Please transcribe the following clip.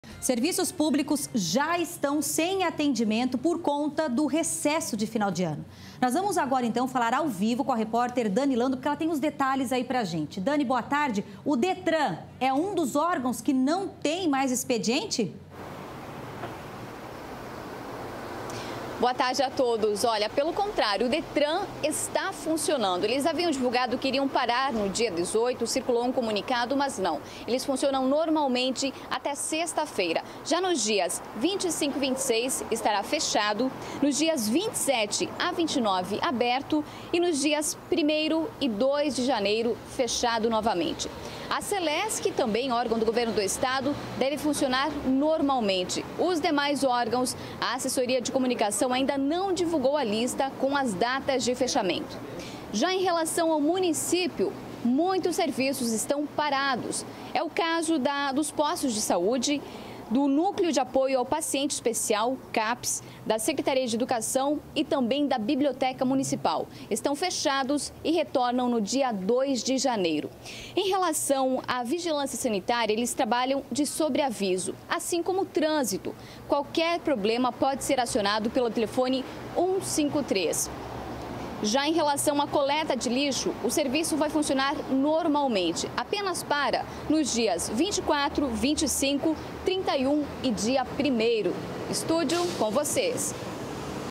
Serviços públicos já estão sem atendimento por conta do recesso de final de ano. Nós vamos agora, então, falar ao vivo com a repórter Dani Lando, porque ela tem os detalhes aí pra gente. Dani, boa tarde. O Detran é um dos órgãos que não tem mais expediente? Boa tarde a todos. Olha, pelo contrário, o Detran está funcionando. Eles haviam divulgado que iriam parar no dia 18, circulou um comunicado, mas não. Eles funcionam normalmente até sexta-feira. Já nos dias 25 e 26 estará fechado, nos dias 27 a 29 aberto e nos dias 1º e 2 de janeiro fechado novamente. A Celesc, também órgão do governo do estado, deve funcionar normalmente. Os demais órgãos, a assessoria de comunicação ainda não divulgou a lista com as datas de fechamento. Já em relação ao município, muitos serviços estão parados. É o caso dos postos de saúde, do Núcleo de Apoio ao Paciente Especial, CAPS, da Secretaria de Educação e também da Biblioteca Municipal. Estão fechados e retornam no dia 2 de janeiro. Em relação à vigilância sanitária, eles trabalham de sobreaviso, assim como o trânsito. Qualquer problema pode ser acionado pelo telefone 153. Já em relação à coleta de lixo, o serviço vai funcionar normalmente, apenas para nos dias 24, 25, 31 e dia 1º. Estúdio com vocês.